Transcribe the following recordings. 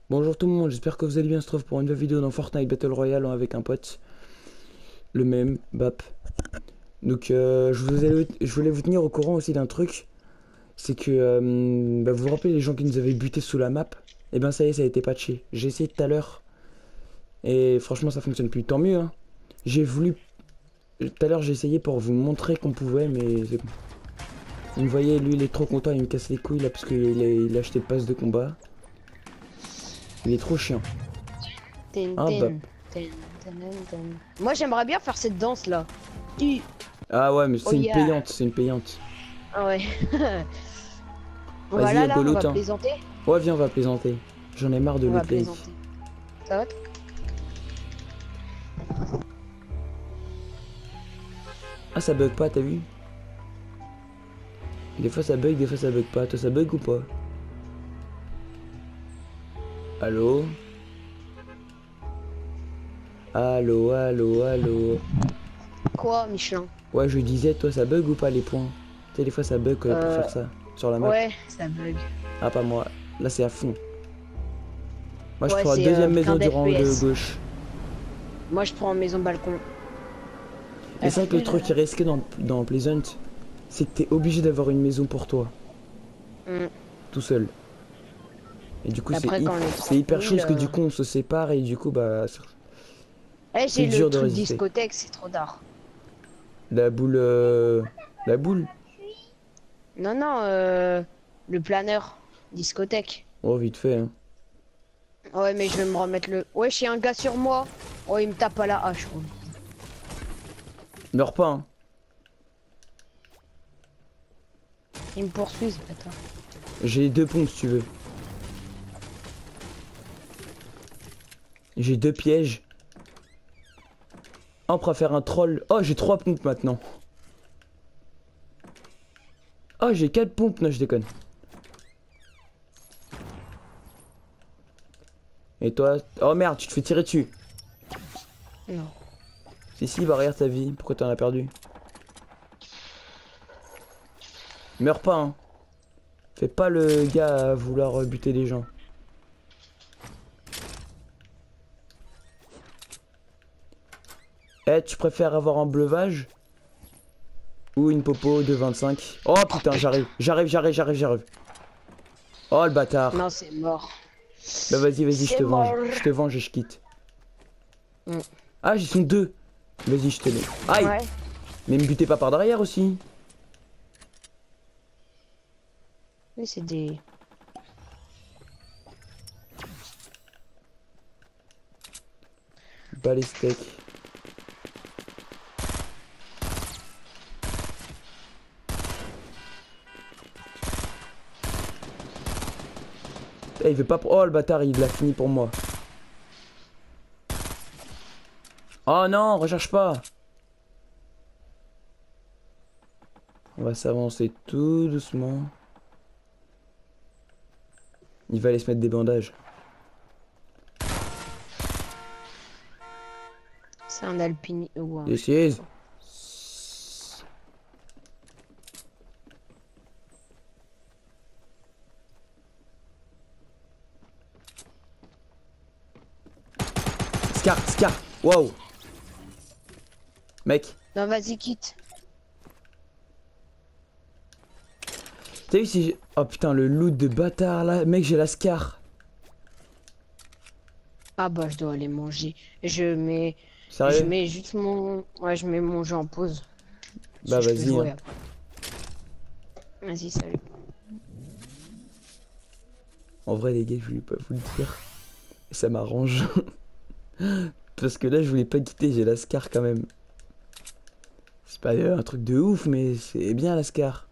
Bonjour tout le monde, j'espère que vous allez bien. On se retrouve pour une nouvelle vidéo dans Fortnite Battle Royale avec un pote, le même, Bap. Donc je voulais vous tenir au courant aussi d'un truc, c'est que vous vous rappelez les gens qui nous avaient buté sous la map. Et ben ça y est, ça a été patché. J'ai essayé tout à l'heure et franchement ça fonctionne plus. Tant mieux hein. J'ai voulu tout à l'heure j'ai essayé pour vous montrer qu'on pouvait, mais c'est bon. Vous me voyez, lui il est trop content, il me casse les couilles là parce qu'il a acheté le pass de combat. Il est trop chiant. Tin, Hein Bap. tin, tin, tin, tin. Moi j'aimerais bien faire cette danse là. Hi. Ah ouais mais Oh c'est une yeah. payante, c'est une payante. Ah ouais. Vas-y, Voilà là, on rigolo, va hein. plaisanter. Ouais, viens, on va plaisanter. J'en ai marre de On va l'autre gars. plaisanter. Ça va? Ah, ça bug pas, t'as vu? Des fois ça bug, des fois ça bug pas. Toi, ça bug ou pas? Allô? Allô, allô, allô. Quoi, Michelin? Ouais, je disais, toi, ça bug ou pas les points? Tu sais, des fois ça bug pour Euh, faire ça sur la map. ouais, ça bug. Ah, pas moi. Là, c'est à fond. Moi, je Ouais, prends la c'est deuxième plein maison du rang de d'FPS. gauche. Moi je prends maison balcon. Mais c'est vrai que le truc qui est risqué dans Pleasant, c'est que t'es obligé d'avoir une maison pour toi, Hmm. tout seul. Et du coup, Après quand on est c'est hyper chaud 30 000. parce que du coup, on se sépare et du coup, bah, Eh, c'est j'ai le dur de truc résister. discothèque, c'est trop tard. La boule. La boule. Non, non, le planeur. Discothèque. Oh, vite fait, hein. Ouais, mais je vais me remettre le. Ouais, j'ai un gars sur moi. Oh, il me tape à la hache, quoi. Meurs pas, hein. Il me poursuit, ce bâtard. J'ai deux pompes si tu veux. J'ai deux pièges. Ah, on pourra faire un troll. Oh, j'ai trois pompes maintenant. Oh, j'ai quatre pompes. Non, je déconne. Et toi? Oh merde, tu te fais tirer dessus. Non. Si, bah regarde ta vie. Pourquoi t'en as perdu? Meurs pas, hein. Fais pas le gars à vouloir buter les gens. Eh, tu préfères avoir un bleuvage ou une popo de 25? Oh putain, j'arrive. Oh le bâtard. Non, c'est mort. Bah vas-y, je C'est te venge. mort. Je te venge et je quitte. Mm. Ah, j'y sont deux. Vas-y, je te mets. Aïe! Ouais. Mais me butez pas par derrière aussi. Oui, c'est des. Pas les steaks. Eh, il veut pas. Oh le bâtard, il l'a fini pour moi. Oh non, recherche pas. On va s'avancer tout doucement. Il va aller se mettre des bandages. C'est un alpini. Ou je sais pas This quoi. Scar. Wow. Mec, Non, vas-y, quitte. t'as vu si j'ai... Oh putain, le loot de bâtard là. Mec, j'ai la Scar. Ah bah, je dois aller manger. Je mets. Je Sérieux? mets juste mon. Ouais, je mets mon jeu en pause. Bah Si je peux vas-y, jouer hein. après. Vas-y, salut. En vrai, les gars, je voulais pas vous le dire. Et ça m'arrange. Parce que là, je voulais pas quitter, j'ai la Scar quand même. C'est pas un truc de ouf, mais c'est bien la Scar.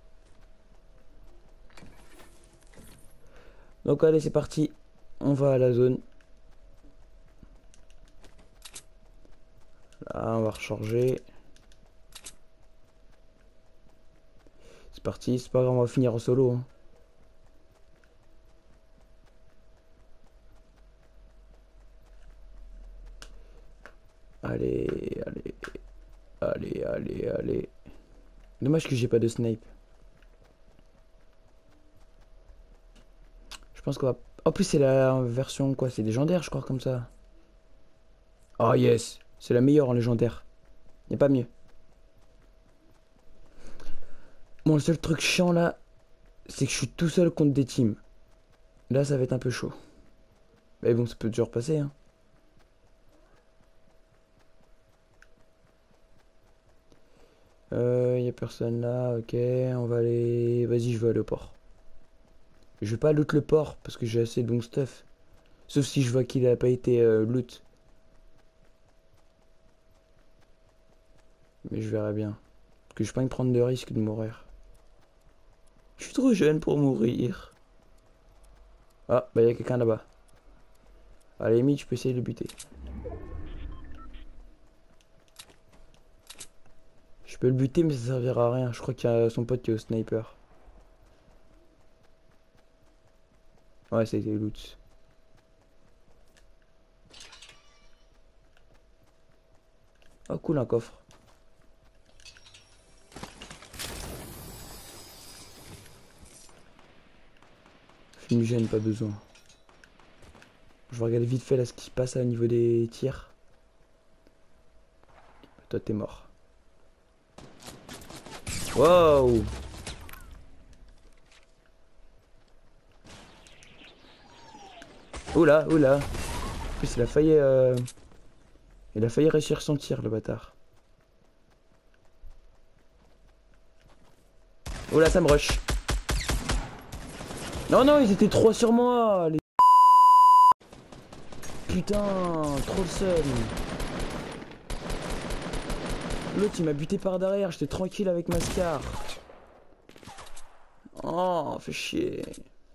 Donc allez, c'est parti. On va à la zone. Là, on va recharger. C'est parti, c'est pas grave, on va finir en solo, hein. Allez. Allez. Dommage que j'ai pas de snipe. Je pense qu'on va... En plus, c'est la version quoi? C'est légendaire, je crois, comme ça. Oh yes, c'est la meilleure en légendaire. Y a pas mieux. Bon, le seul truc chiant là, c'est que je suis tout seul contre des teams. Là, ça va être un peu chaud. Mais bon, ça peut toujours passer, hein. Y a personne là, ok, on va aller... Vas-y, je vais aller au port. Je vais pas loot le port, parce que j'ai assez de bon stuff. Sauf si je vois qu'il a pas été loot. Mais je verrai bien. Parce que je vais pas me prendre de risque de mourir. Je suis trop jeune pour mourir. Ah, bah y a quelqu'un là-bas. À la limite, je peux essayer de le buter. Je peux le buter, mais ça servira à rien. Je crois qu'il y a son pote qui est au sniper. Ouais, ça a été loot. Oh, cool, un coffre. Fumigène, pas besoin. Je vais regarder vite fait là ce qui se passe au niveau des tirs. Toi, t'es mort. Wow! Oula, oula. En plus, il a failli réussir son tir, le bâtard. Oula, ça me rush. Non, non, ils étaient 3 sur moi. Les... Putain, trop le seul. L'autre, il m'a buté par derrière. J'étais tranquille avec ma scar. Oh, fait chier.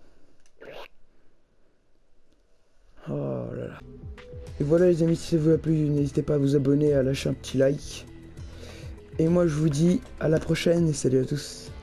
Oh là là. Et voilà les amis, si ça vous a plu, n'hésitez pas à vous abonner, à lâcher un petit like. Et moi je vous dis à la prochaine et salut à tous.